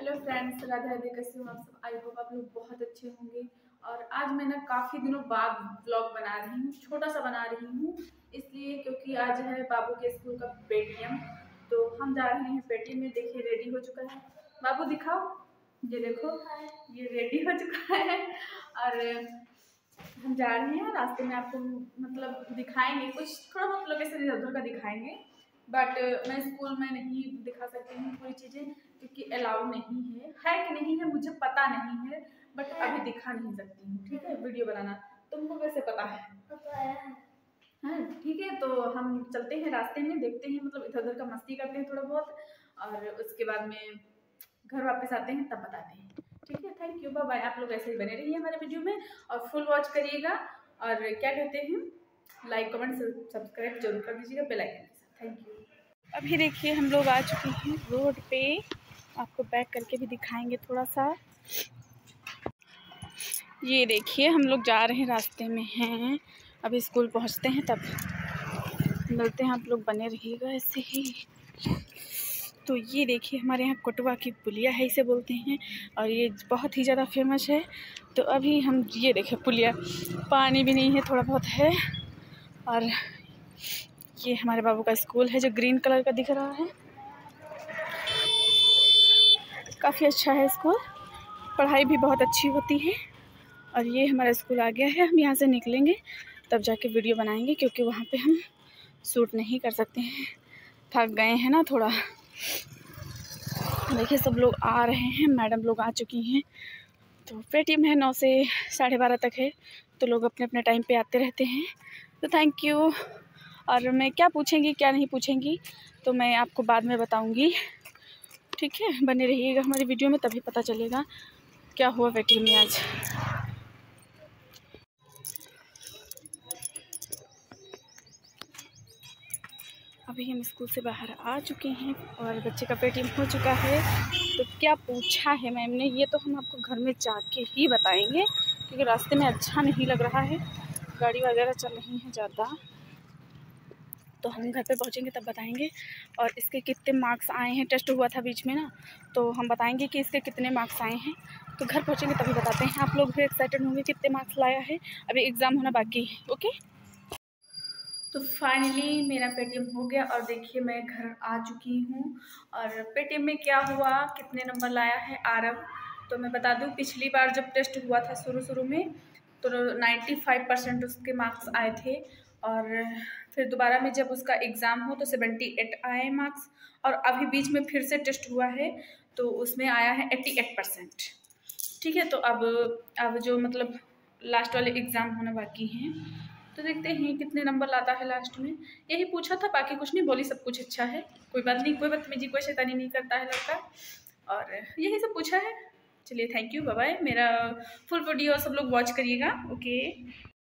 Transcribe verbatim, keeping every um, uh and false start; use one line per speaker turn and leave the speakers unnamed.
Hello friends, Radhe Radhe. कैसे हो आप सब? आई होप आप लोग बहुत अच्छे होंगे। और आज मैं ना काफ़ी दिनों बाद व्लॉग बना रही हूँ, छोटा सा बना रही हूँ इसलिए क्योंकि आज है बाबू के स्कूल का पेटीएम। तो हम जा रहे हैं पेटीएम में। देखिए रेडी हो चुका है बाबू, दिखाओ। ये देखो, ये रेडी हो चुका है और हम जा रहे हैं। रास्ते में आपको मतलब दिखाएंगे कुछ, थोड़ा बहुत लोकेशन इधर उधर का दिखाएंगे, बट मैं स्कूल में नहीं दिखा सकती हूँ पूरी चीज़ें क्योंकि अलाउ नहीं है है कि नहीं है मुझे पता नहीं है, बट अभी दिखा नहीं सकती हूँ। ठीक है, वीडियो बनाना तुमको कैसे पता है? हाँ ठीक है, तो हम चलते हैं रास्ते में, देखते हैं मतलब इधर उधर का मस्ती करते हैं थोड़ा बहुत, और उसके बाद में घर वापस आते हैं तब बताते हैं। ठीक है, थैंक यू, बाय बाय। आप लोग ऐसे ही बने रहिए हमारे वीडियो में और फुल वॉच करिएगा, और क्या कहते हैं, लाइक कमेंट सब्सक्राइब जरूर कर दीजिएगा बेल आइकन के साथ। Thank you. अभी देखिए हम लोग आ चुके हैं रोड पे, आपको बैक करके भी दिखाएंगे थोड़ा सा। ये देखिए हम लोग जा रहे हैं, रास्ते में हैं, अभी स्कूल पहुंचते हैं तब मिलते हैं। आप लोग बने रहिएगा ऐसे ही। तो ये देखिए हमारे यहाँ कोटवा की पुलिया है, इसे बोलते हैं, और ये बहुत ही ज़्यादा फेमस है। तो अभी हम ये देखें पुलिया, पानी भी नहीं है, थोड़ा बहुत है। और ये हमारे बाबू का स्कूल है जो ग्रीन कलर का दिख रहा है, काफ़ी अच्छा है स्कूल, पढ़ाई भी बहुत अच्छी होती है। और ये हमारा स्कूल आ गया है, हम यहाँ से निकलेंगे तब जाके वीडियो बनाएंगे क्योंकि वहाँ पे हम शूट नहीं कर सकते हैं, थक गए हैं ना थोड़ा। देखिए सब लोग आ रहे हैं, मैडम लोग आ चुकी हैं। तो पेटीएम है नौ से साढ़े बारह तक है, तो लोग अपने अपने टाइम पे आते रहते हैं। तो थैंक यू। और मैं क्या पूछेंगी क्या नहीं पूछेंगी तो मैं आपको बाद में बताऊंगी। ठीक है, बने रहिएगा हमारी वीडियो में, तभी पता चलेगा क्या हुआ पेटीएम में आज। अभी हम स्कूल से बाहर आ चुके हैं और बच्चे का पेटीएम हो चुका है। तो क्या पूछा है मैम ने ये तो हम आपको घर में जाके ही बताएंगे क्योंकि रास्ते में अच्छा नहीं लग रहा है, गाड़ी वगैरह चल रही है ज़्यादा। तो हम घर पे पहुंचेंगे तब बताएंगे। और इसके कितने मार्क्स आए हैं, टेस्ट हुआ था बीच में ना, तो हम बताएंगे कि इसके कितने मार्क्स आए हैं। तो घर पहुंचेंगे तभी बताते हैं। आप लोग भी एक्साइटेड होंगे कितने मार्क्स लाया है, अभी एग्ज़ाम होना बाकी है। ओके, तो फाइनली मेरा पेटीएम हो गया और देखिए मैं घर आ चुकी हूँ। और पेटीएम में क्या हुआ, कितने नंबर लाया है आरव, तो मैं बता दूँ पिछली बार जब टेस्ट हुआ था शुरू शुरू में तो पचानवे परसेंट उसके मार्क्स आए थे, और फिर दोबारा में जब उसका एग्ज़ाम हो तो अठहत्तर आए मार्क्स, और अभी बीच में फिर से टेस्ट हुआ है तो उसमें आया है अठासी परसेंट। ठीक है, तो अब अब जो मतलब लास्ट वाले एग्ज़ाम होना बाकी हैं, तो देखते हैं कितने नंबर लाता है लास्ट में। यही पूछा था, बाकी कुछ नहीं बोली, सब कुछ अच्छा है, कोई बात नहीं, कोई बदतमीजी कोई शैतानी नहीं करता है लड़का, और यही सब पूछा है। चलिए थैंक यू, बाय बाय। मेरा फुल वीडियो सब लोग वॉच करिएगा। ओके।